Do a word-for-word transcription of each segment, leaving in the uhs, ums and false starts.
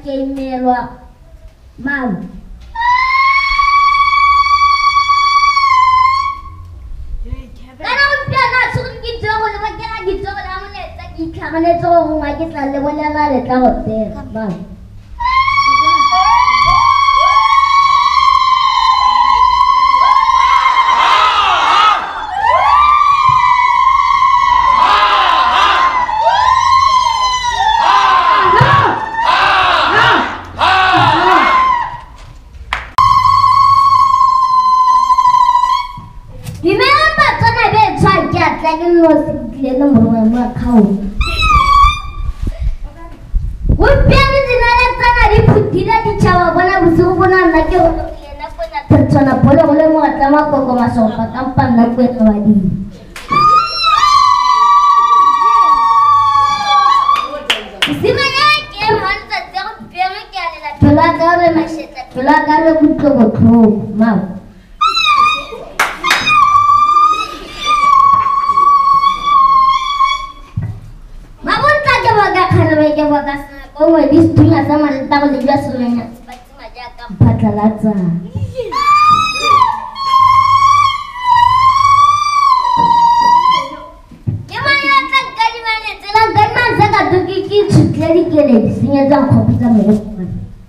kemelwa mau kana umpana tsungi jogo le bakela di jogo la mone tsa ki khamane jogo ma ke tla le bona la le tla go tela mau no mama kau upiani dinala tsana di phutila di chawa bona busu bona na ke ho lena bona tsana bola ole mo atama ko ko masopa kampan na ko wadi simaya ke man tsa tsego piano ke ale la thola ka re masheta thola ka re butlo botho ma ke wakasana ko mo dis tunya sama lenta ko diga sulenya bati maja ka phatlalatsa ke maya ta gadi mane tsela gadi man saka duki ki tsutleri kele sinya tsa khopisa mo ko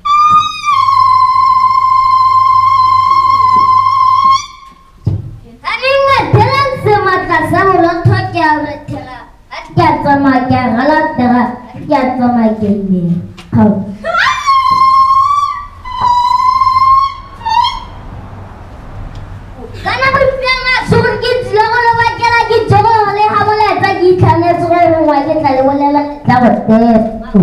aninga telan se mata samuro thoke aure thela atya tsama ke galat tera ya sama gini kau karena berpiang surgi jangan lagi lagi jangan oleh hamil lagi karena surga lagi kali boleh lagi dapat deh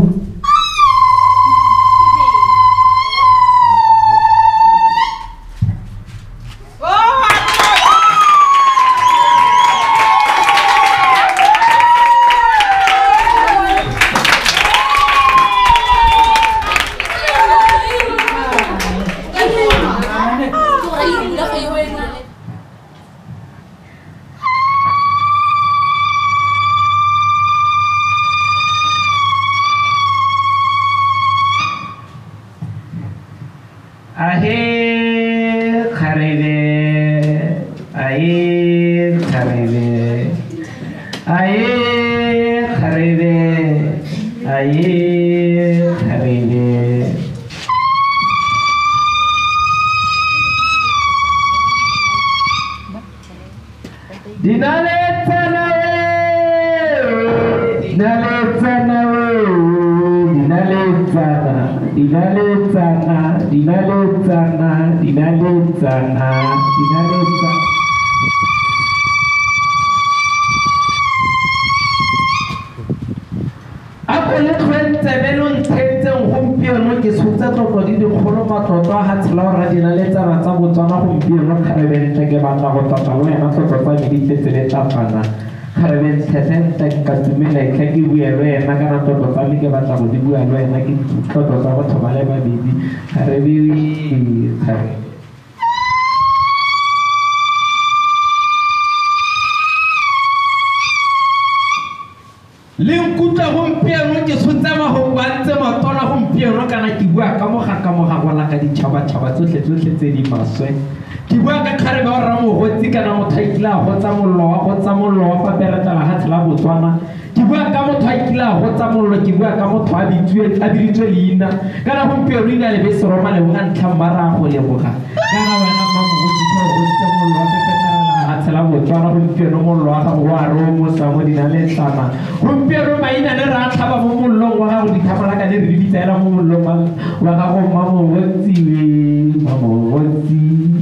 Linkuta humpiano ke sutsama ho bantse matona humpiano kana ke bua ka moga ka moga wala ka di chaba chaba tsohle tsohle tse di maswe ke bua ka khare ba ra mo hotsi kana mo thaikila ho tsa mollo wa ho tsa mollo wa fa beretala ha tla Botswana ke bua ka mo thaikila ho tsa mollo ke bua ka mo thwa bitswe a diritswe leina kana humpiano ina le be se roma le ho ntla mara go le boga kana wena ma mo hotsi ho tsa mollo wa Atla Botswana humpiano mollo wa gago wa ro mo sa mo dinale tsama humpiano maina ne ra tlhaba mo mollo wa gago di thamala ka le re di tsela mo mollo wa gago ma mo wotsi we ma mo wotsi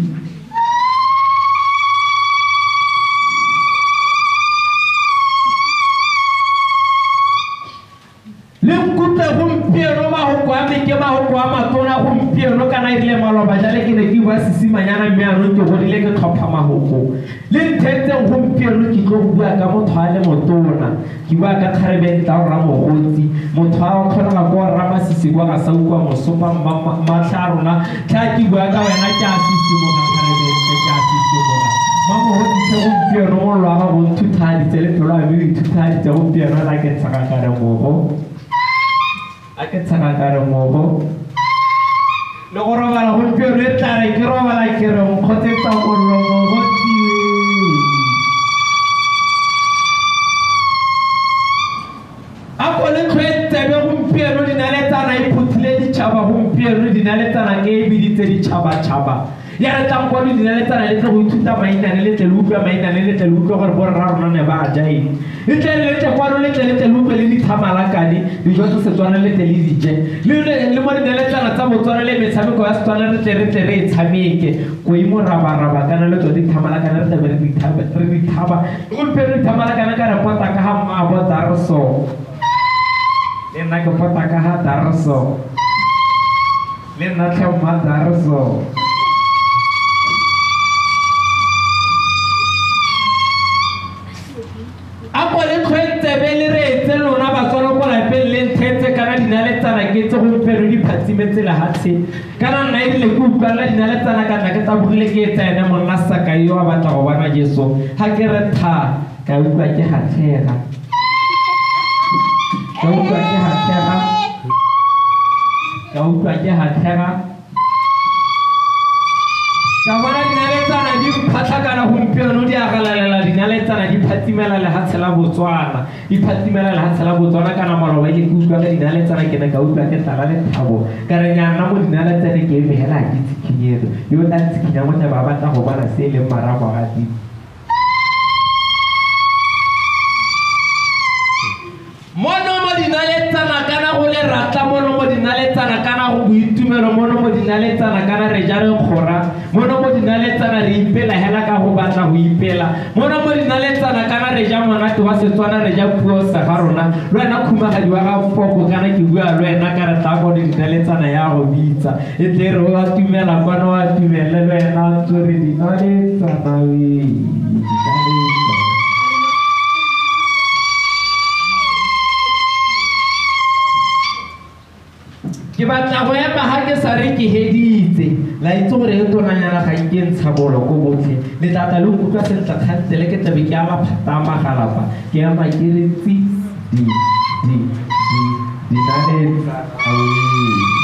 Linkuta humpiano ma ho kwa me ke ma ho kwa ma tona humpiano kana ile maloba jale ke ne ke bua sisimanyana mme a no ke go dile ke tlhopha mahoko le ntetse humpiano ke tlo bua ka motho a le motona ke bua ka kharebeng tla ra mo gotsi motho a o khona go ra masisi kwa ka sa ukwa mo sopa ma tlarona tla ke bua ka wena ke a sisi mo ka kharebeng ke a sisi mo mama ho ke humpiano mo lwa ga go thuthadi tsele tlola a be thuthadi tsa humpiano la ke tsaka ka re mo a ke tsaka ka re mogo le go robala gompieno e tlare ke robala ke re nkgotsetsa gorro mogo tiwe a ko le tlhoetsebe gompieno dinaletsana e phuthile ditšhaba gompieno dinaletsana ke e biditse ditšhaba-tšhaba ya re tlang kwa dinaletsana le tle go ithuta mainane le tle le utlwa mainane le tle le utlwa gore borra rona ne ba ja eng le tle le tle kwano le tle le tle le utlwe le dithamalakane dijo tsa Setswana le tle le dije le mo dinaletsana tsa Botswana le metshameko ya Setswana re tle re tle re e tshameke ko imo rabaraba kana le tsone dithamalakane re tle re dithaba re dithaba go mpere dithamalakane ka re pota ka ha mmaabo Darso le nna ke pota ka ha Darso le nna tlhoma Darso le tlhoetsebe le re etse lona batswana ko lapeng le nthetse kana dinaletsana ke tse gompieno di phatsimetse lehatshe kana nna ebile ke utlwalela dinaletsana ka tla ke tabogile ke etsa ene monna saka yo a batla go bona Jesu ga ke re tha ka utlwa ke gatlhega ka utlwa ke gatlhega ka utlwa ke gatlhega ka bona dinaletsana di phatlhakana gompieno di agalalela dinaletsana di phatsimela lehatshe la Botswana di phatsimela lehatshe la Botswana kana maloba ile ke utlwa ka dinaletsana ke ne ka utlwa ke tlala le thabo ka re nyana mo dinaletsane ke eme hela ke tsikinyetso yo ta tsikinya mo tla ba batla go bona se le marabo ga di mono mo dinaletsana kana go le ratla mono mo dinaletsana kana go boitumelo mono mo dinaletsana kana re ja re khora mono mo dinaletsana re ipela hela ka go batla go ipela mono mo dinaletsana kana re ja monate wa Setswana re ja puo sa ga rona le wena khumagadi wa ga foko kana ke bua le wena ka re tla go dinaletsana ya go bitsa e tle re wa tumela kwana wa tumela le wena tsore dinaletsana we ke batla go ema ha ke sa re ke heditse la itse gore e tonanyana ga ke ntshabolo go botlhe le tata le utlwa sentle kgantse le ke tlabe ke ama phata magalapa ke ama ke re tsi di di di di naletsa